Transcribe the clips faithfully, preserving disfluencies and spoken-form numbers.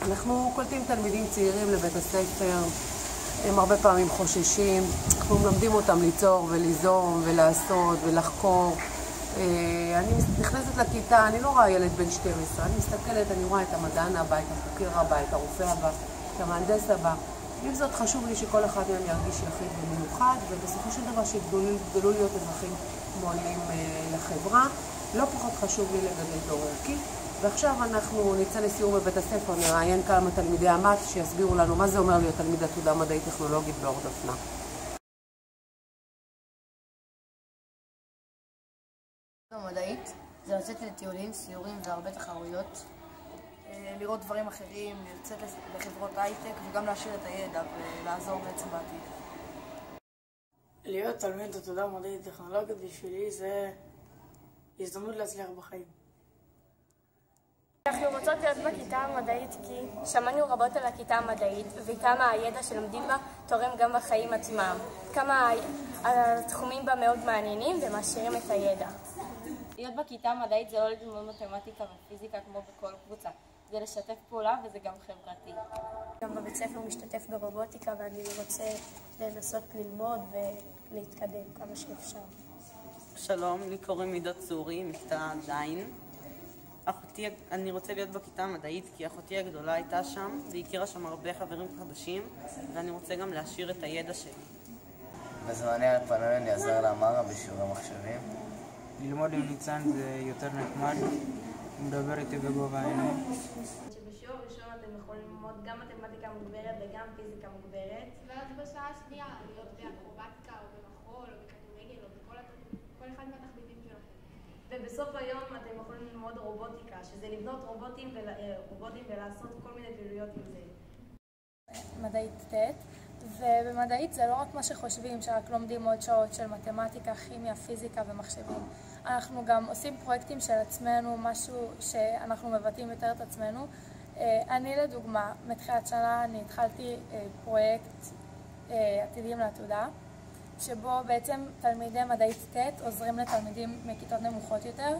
אנחנו קולטים תלמידים צעירים לבית הספר, הם הרבה פעמים חוששים, אנחנו מלמדים אותם ליצור וליזום ולעשות ולחקור. אני נכנסת לכיתה, אני לא רואה ילד בן שתים עשרה, אני מסתכלת, אני רואה את המדען הבא, את החוקר הבא, את הרופא הבא, את המהנדס הבא. עם זאת חשוב לי שכל אחד מהם ירגיש יחיד ומיוחד, ובסופו של דבר שיגדלו להיות אזרחים מועילים לחברה. לא פחות חשוב לי לגדל דור ערכי. ועכשיו אנחנו נצא לסיור בבית הספר, נראיין כמה תלמידי עמת שיסבירו לנו מה זה אומר להיות תלמיד עתודה מדעית טכנולוגית באור דפנה. מדעית זה לצאת לטיולים, סיורים והרבה תחרויות, לראות דברים אחרים, לצאת לחברות הייטק וגם להשאיר את הידע ולעזור בעצם בעתיד. להיות תלמיד עתודה מדעית טכנולוגית בשבילי זה הזדמנות להצליח בחיים. אנחנו רוצות להיות בכיתה המדעית כי שמענו רבות על הכיתה המדעית וכמה הידע שלומדים בה תורם גם בחיים עצמם. כמה התחומים בה מאוד מעניינים ומשאירים את הידע. להיות בכיתה המדעית זה לא ללמוד מתמטיקה ופיזיקה כמו בכל קבוצה. זה לשתף פעולה וזה גם חברתי. גם בבית ספר משתתף ברובוטיקה ואני רוצה לנסות ללמוד ולהתקדם כמה שאפשר. שלום, לי קוראים מידות צורי, מכיתה זין. אחותי, אני רוצה להיות בכיתה המדעית כי אחותי הגדולה הייתה שם והכירה שם הרבה חברים חדשים ואני רוצה גם להשאיר את הידע שלי. בזמני על פנוי אני עזר לאמרה בשיעורי מחשבים. ללמוד עם ניצן זה יותר נחמד, הוא מדבר איתי בגובה העיניים. שבשיעור ראשון אתם יכולים ללמוד גם מתמטיקה מוגברת וגם פיזיקה מוגברת. ואז בשעה השנייה להיות באקרובטיקה או במחול או בכדורגל או בכל אחד מהתחביבים שלכם. ובסוף היום אתם יכולים ללמוד רובוטיקה, שזה לבנות רובוטים, ול... רובוטים ולעשות כל מיני פעילויות עם זה. מדעית ט', ובמדעית זה לא רק מה שחושבים, שרק לומדים עוד שעות של מתמטיקה, כימיה, פיזיקה ומחשבים. אנחנו גם עושים פרויקטים של עצמנו, משהו שאנחנו מבטאים יותר את עצמנו. אני לדוגמה, מתחילת שנה אני התחלתי פרויקט עתידים לעתודה, שבו בעצם תלמידי מדעית ט' עוזרים לתלמידים מכיתות נמוכות יותר,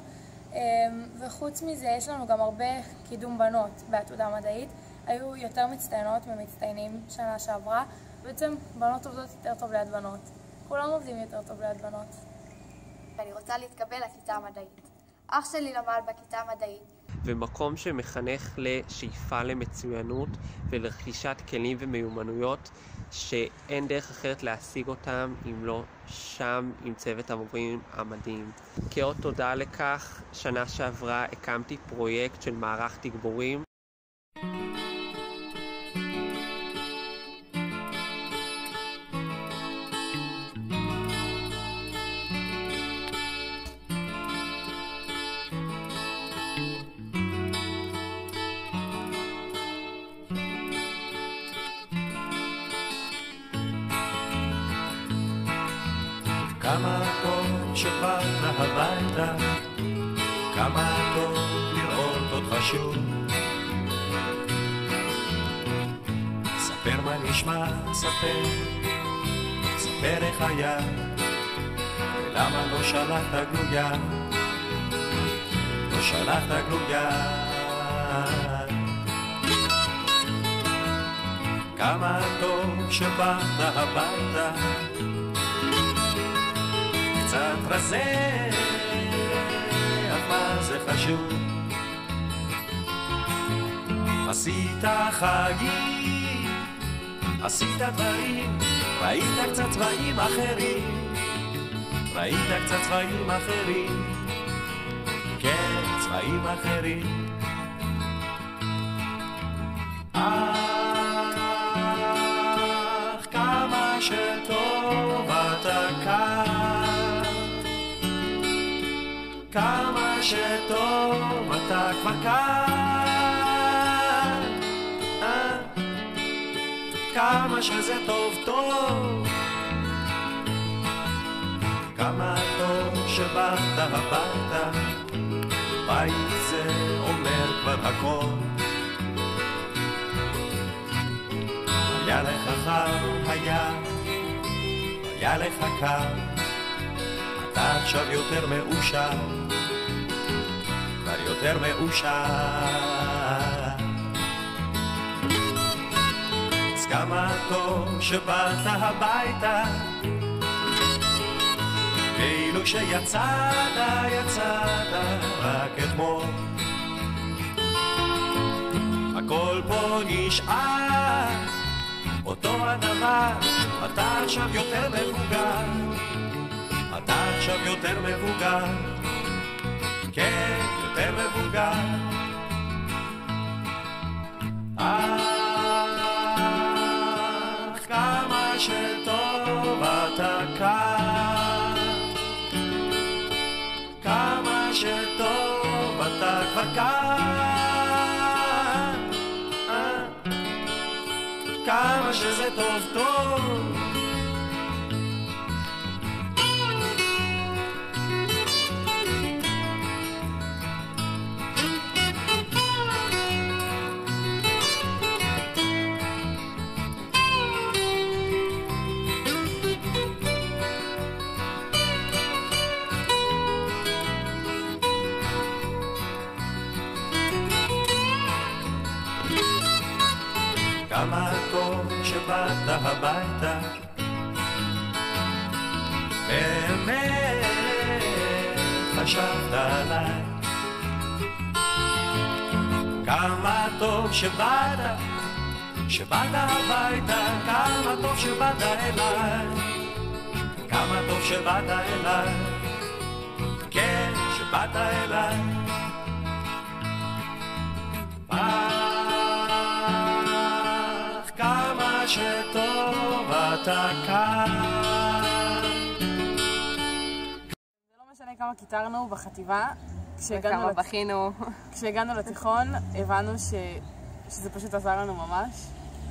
וחוץ מזה יש לנו גם הרבה קידום בנות בעתודה מדעית. היו יותר מצטיינות ומצטיינים שנה שעברה, בעצם בנות עובדות יותר טוב ליד בנות. כולם עובדים יותר טוב ליד בנות. ואני רוצה להתקבל לכיתה המדעית. אח שלי למד בכיתה המדעית. ומקום שמחנך לשאיפה למצוינות ולרכישת כלים ומיומנויות שאין דרך אחרת להשיג אותם אם לא שם עם צוות המורים המדהים. כאות תודה לכך, שנה שעברה הקמתי פרויקט של מערך תגבורים. כמה טוב שבאת הביתה, כמה טוב לראות אותך שוב. ספר מה נשמע, ספר, ספר איך היה, ולמה לא שלחת גלויה, לא שלחת גלויה. כמה טוב שבאת הביתה, קצת רזה, אך מה זה חשוב? עשית חגים, עשית דברים, ראית קצת צבעים אחרים, ראית קצת צבעים אחרים, כן, צבעים אחרים. אך כמה שטוב אתה כאן, כמה שטוב אתה כבר כאן, אה? כמה שזה טוב טוב, כמה טוב שבאת הביתה, בית זה אומר כבר הכל. היה לך חם, היה, היה לך קר, אתה עכשיו יותר מאושר, כבר יותר מאושר. אז כמה טוב שבאת הביתה, כאילו שיצאת, יצאת רק אתמול. הכל פה נשאר אותו הדבר, אתה עכשיו יותר מבוגר, אתה עכשיו יותר מבוגר, כן, יותר מבוגר. אך כמה שטוב אתה כאן, כמה שטוב אתה כבר כאן, כמה שזה טוב טוב. כמה טוב שבאת הביתה, באמת חשבת עליי. כמה טוב שבאת, שבאת הביתה, כמה טוב שבאת אליי, כמה טוב שבאת אליי, כן, שבאת אליי. שטוב אתה כאן. זה לא משנה כמה קיטרנו בחטיבה, כשהגענו וכמה לת... בכינו. כשהגענו לתיכון הבנו ש... שזה פשוט עזר לנו ממש.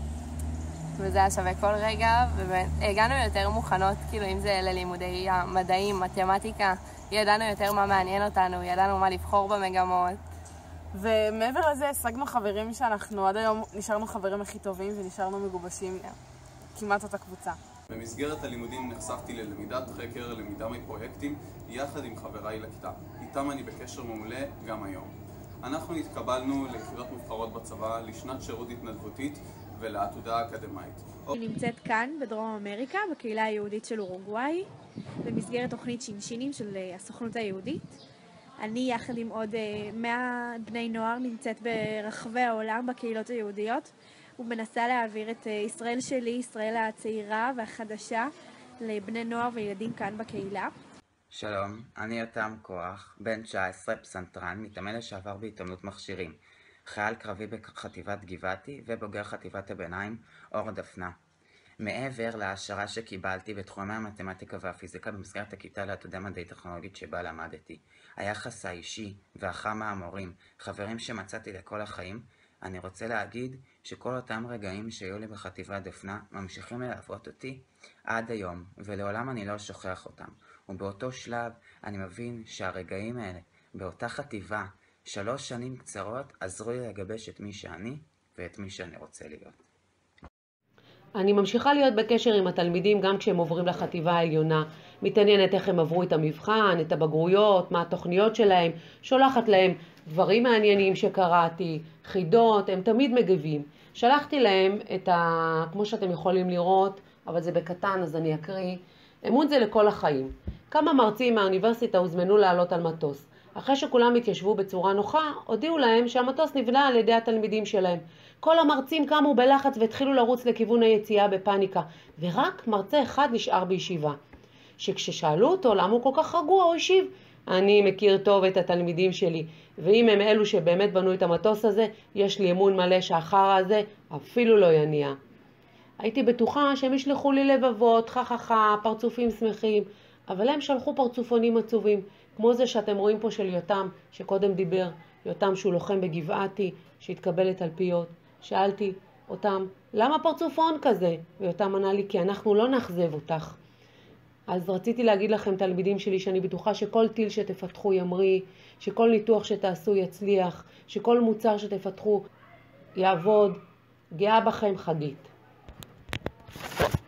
וזה היה שווה כל רגע, והגענו יותר מוכנות, כאילו אם זה ללימודי המדעים, מתמטיקה, ידענו יותר מה מעניין אותנו, ידענו מה לבחור במגמות. ומעבר לזה השגנו חברים שאנחנו עד היום נשארנו חברים הכי טובים ונשארנו מגובשים כמעט אותה קבוצה. במסגרת הלימודים נחשפתי ללמידת חקר, למידה מפרויקטים, יחד עם חבריי לכיתה. איתם אני בקשר מעולה גם היום. אנחנו התקבלנו ליחידות מובחרות בצבא, לשנת שירות התנדבותית ולעתודה אקדמית. אני נמצאת כאן בדרום אמריקה, בקהילה היהודית של אורוגוואי, במסגרת תוכנית שינשינים של הסוכנות היהודית. אני יחד עם עוד מאה בני נוער נמצאת ברחבי העולם בקהילות היהודיות ומנסה להעביר את ישראל שלי, ישראל הצעירה והחדשה, לבני נוער וילדים כאן בקהילה. שלום, אני יותם כוח, בן תשע עשרה, פסנתרן, מתאמן לשעבר בהתאמנות מכשירים, חייל קרבי בחטיבת גבעתי ובוגר חטיבת הביניים אור דפנה. מעבר להעשרה שקיבלתי בתחומי המתמטיקה והפיזיקה במסגרת הכיתה לעתודה מדעית טכנולוגית שבה למדתי, היחס האישי והחם מהמורים, חברים שמצאתי לכל החיים, אני רוצה להגיד שכל אותם רגעים שהיו לי בחטיבת דפנה ממשיכים ללוות אותי עד היום, ולעולם אני לא שוכח אותם. ובאותו שלב אני מבין שהרגעים האלה, באותה חטיבה, שלוש שנים קצרות, עזרו לי לגבש את מי שאני ואת מי שאני רוצה להיות. אני ממשיכה להיות בקשר עם התלמידים גם כשהם עוברים לחטיבה העליונה, מתעניינת איך הם עברו את המבחן, את הבגרויות, מה התוכניות שלהם, שולחת להם דברים מעניינים שקראתי, חידות, הם תמיד מגיבים. שלחתי להם את ה... כמו שאתם יכולים לראות, אבל זה בקטן אז אני אקריא, אמון זה לכל החיים. כמה מרצים מהאוניברסיטה הוזמנו לעלות על מטוס. אחרי שכולם התיישבו בצורה נוחה, הודיעו להם שהמטוס נבנה על ידי התלמידים שלהם. כל המרצים קמו בלחץ והתחילו לרוץ לכיוון היציאה בפאניקה, ורק מרצה אחד נשאר בישיבה. שכששאלו אותו למה הוא כל כך רגוע, הוא השיב, אני מכיר טוב את התלמידים שלי, ואם הם אלו שבאמת בנו את המטוס הזה, יש לי אמון מלא שהחרא הזה אפילו לא יניע. הייתי בטוחה שהם ישלחו לי לבבות, חככה, פרצופים שמחים, אבל הם שלחו פרצופונים עצובים, כמו זה שאתם רואים פה של יותם, שקודם דיבר, יותם שהוא לוחם בגבעתי, שהתקבל את אלפיות. שאלתי אותם, למה פרצופון כזה? ויותם ענה לי, כי אנחנו לא נחזב אותך. אז רציתי להגיד לכם, תלמידים שלי, שאני בטוחה שכל טיל שתפתחו ימריא, שכל ניתוח שתעשו יצליח, שכל מוצר שתפתחו יעבוד. גאה בכם, חגית.